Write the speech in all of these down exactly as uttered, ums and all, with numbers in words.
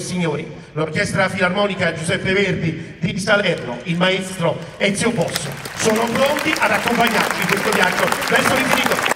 signori, l'Orchestra Filarmonica Giuseppe Verdi di Salerno, il maestro Ezio Posso, sono pronti ad accompagnarci in questo viaggio verso l'infinito.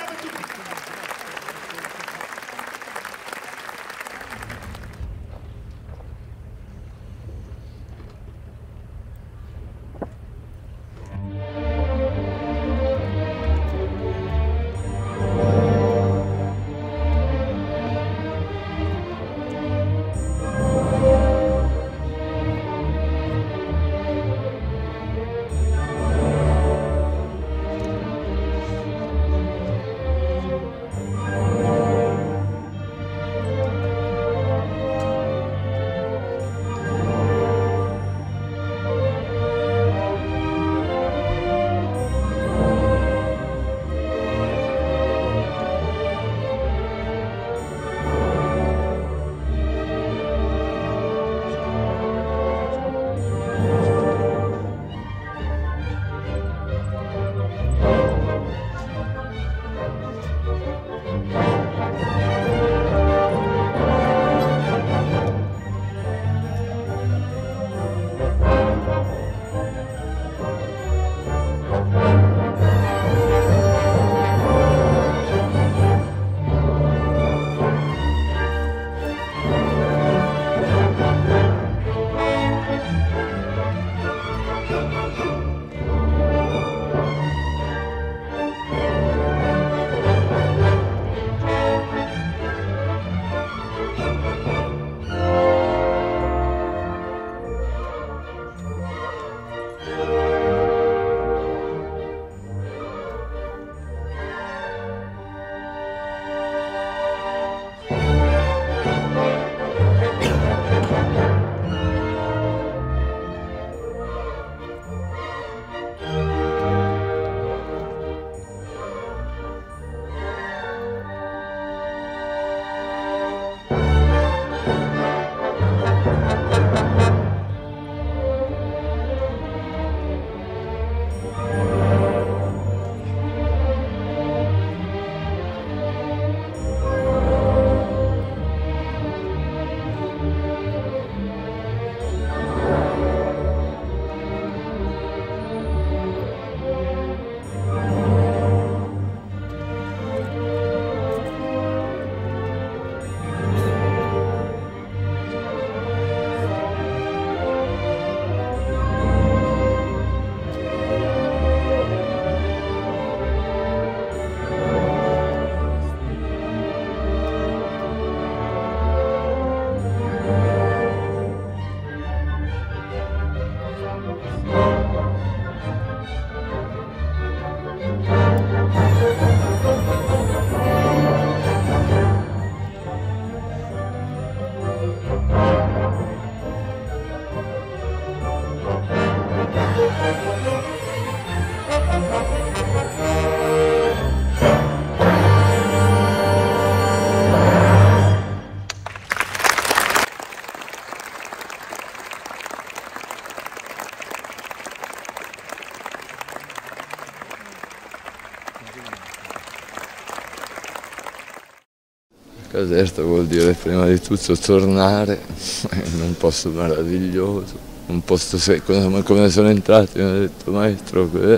Caserta vuol dire prima di tutto tornare in un posto meraviglioso, un posto come, come sono entrato, mi ha detto maestro, un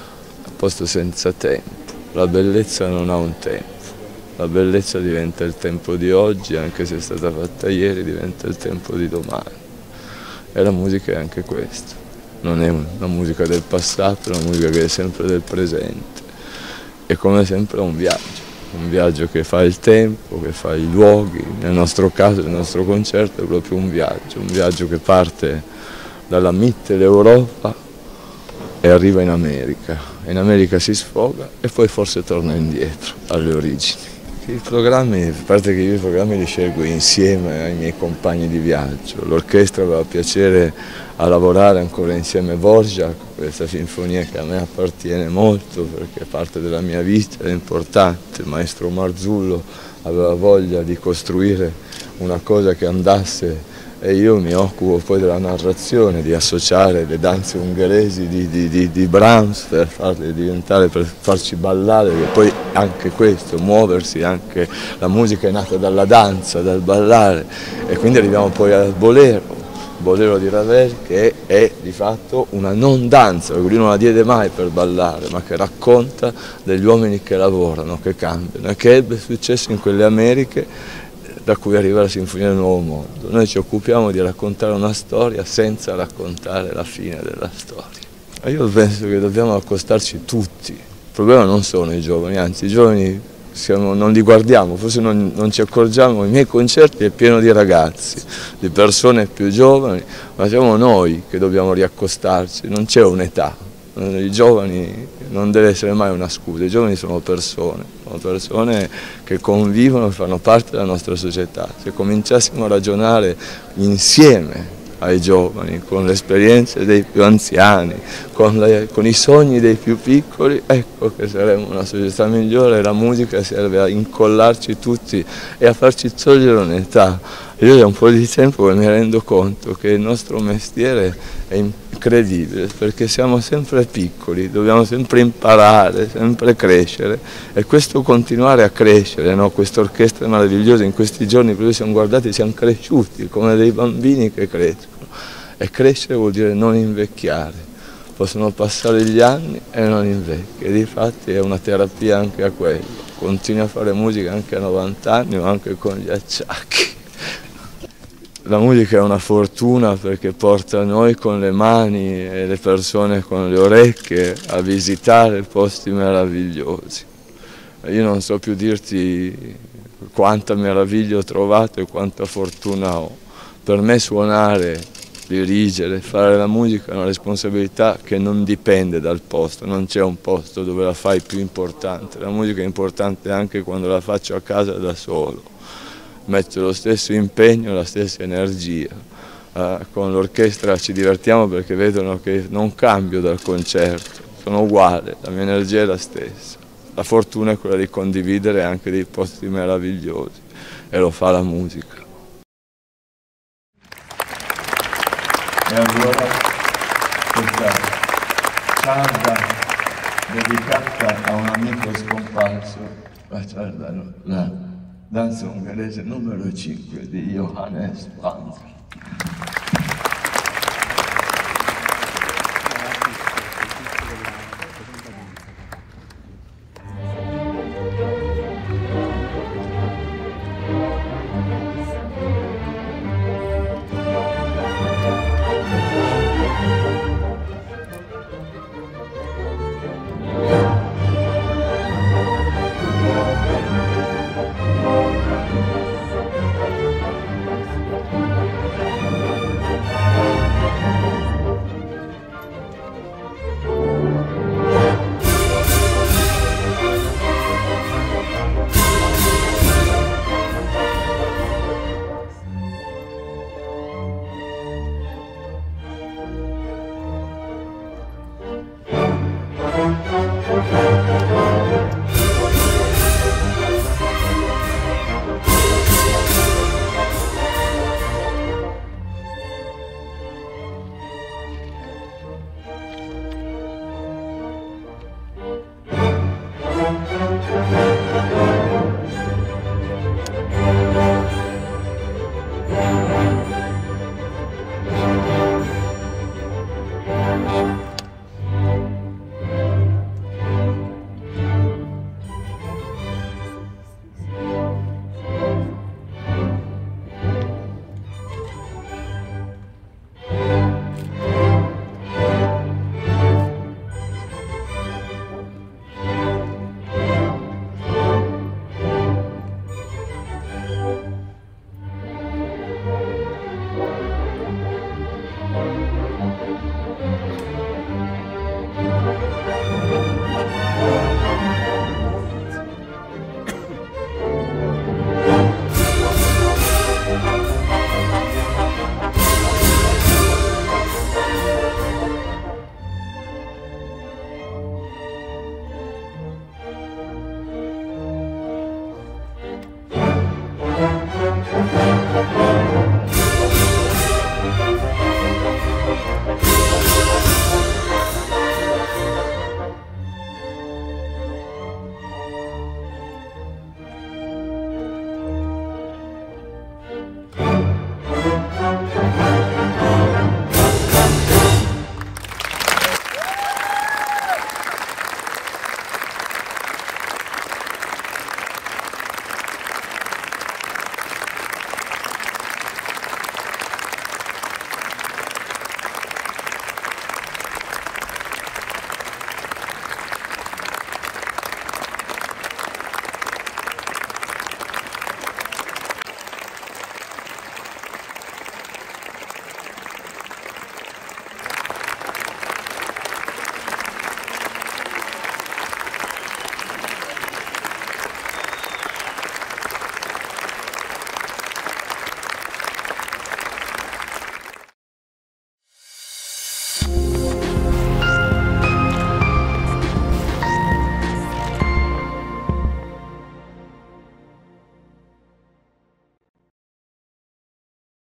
posto senza tempo. La bellezza non ha un tempo, la bellezza diventa il tempo di oggi, anche se è stata fatta ieri, diventa il tempo di domani. E la musica è anche questo, non è una musica del passato, è una musica che è sempre del presente. E come sempre è un viaggio. Un viaggio che fa il tempo, che fa i luoghi, nel nostro caso il nostro concerto è proprio un viaggio, un viaggio che parte dalla Mitteleuropa e arriva in America, in America si sfoga e poi forse torna indietro alle origini. I programmi, a parte che io i programmi li scelgo insieme ai miei compagni di viaggio, l'orchestra aveva piacere a lavorare ancora insieme a Borgia, questa sinfonia che a me appartiene molto perché è parte della mia vita, è importante. Il maestro Marzullo aveva voglia di costruire una cosa che andasse e io mi occupo poi della narrazione, di associare le danze ungheresi di, di, di, di Brahms per farle diventare, per farci ballare, e poi anche questo, muoversi, anche la musica è nata dalla danza, dal ballare, e quindi arriviamo poi al bolero. Bolero di Ravel, che è di fatto una non danza, perché lui non la diede mai per ballare, ma che racconta degli uomini che lavorano, che cambiano, e che ebbe successo in quelle Americhe da cui arriva la Sinfonia del Nuovo Mondo. Noi ci occupiamo di raccontare una storia senza raccontare la fine della storia. Io penso che dobbiamo accostarci tutti, il problema non sono i giovani, anzi i giovani Siamo, non li guardiamo, forse non, non ci accorgiamo, i miei concerti è pieno di ragazzi, di persone più giovani, ma siamo noi che dobbiamo riaccostarci, non c'è un'età, i giovani non deve essere mai una scusa, i giovani sono persone, sono persone che convivono e fanno parte della nostra società, se cominciassimo a ragionare insieme ai giovani, con le esperienze dei più anziani, con, le, con i sogni dei più piccoli, ecco che saremo una società migliore. La musica serve a incollarci tutti e a farci togliere un'età. Io da un po' di tempo mi rendo conto che il nostro mestiere è incredibile, perché siamo sempre piccoli, dobbiamo sempre imparare, sempre crescere, e questo continuare a crescere, no? Questa orchestra meravigliosa, in questi giorni proprio siamo guardati, siamo cresciuti come dei bambini che crescono, e crescere vuol dire non invecchiare, possono passare gli anni e non invecchi, e difatti è una terapia anche a quello, continui a fare musica anche a novanta anni o anche con gli acciacchi. La musica è una fortuna perché porta noi con le mani e le persone con le orecchie a visitare posti meravigliosi. Io non so più dirti quanta meraviglia ho trovato e quanta fortuna ho. Per me suonare, dirigere, fare la musica è una responsabilità che non dipende dal posto, non c'è un posto dove la fai più importante. La musica è importante anche quando la faccio a casa da solo. Metto lo stesso impegno, la stessa energia. Uh, con l'orchestra ci divertiamo perché vedono che non cambio dal concerto, sono uguale, la mia energia è la stessa. La fortuna è quella di condividere anche dei posti meravigliosi, e lo fa la musica. E allora questa ciarda dedicata a un amico scomparso, la ciarda, no, la danza ungherese numero cinque di Johannes Brahms.